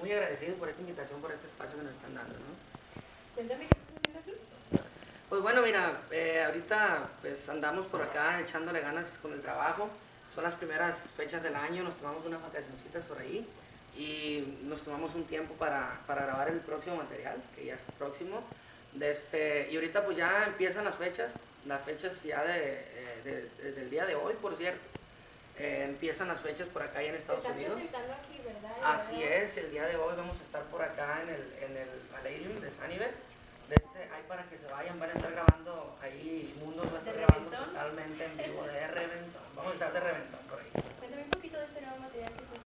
muy agradecido por esta invitación, por este espacio que nos están dando, ¿no? Cuéntame qué estás haciendo aquí. Pues bueno, mira, ahorita pues andamos por acá echándole ganas con el trabajo. Son las primeras fechas del año, nos tomamos unas vacacioncitas por ahí y nos tomamos un tiempo para grabar el próximo material, que ya está próximo. Y ahorita pues ya empiezan las fechas ya del día de hoy, por cierto. Empiezan las fechas por acá ya en Estados Unidos. Presentando aquí, ¿verdad? Así es, el día de hoy vamos a estar por acá en el Palladium de Sunnyvale. Ahí para que se vayan, van a estar grabando ahí, Mundos va a estar grabando totalmente en vivo de Reventón. Vamos a estar de Reventón por ahí. Cuéntame un poquito de este nuevo material que estás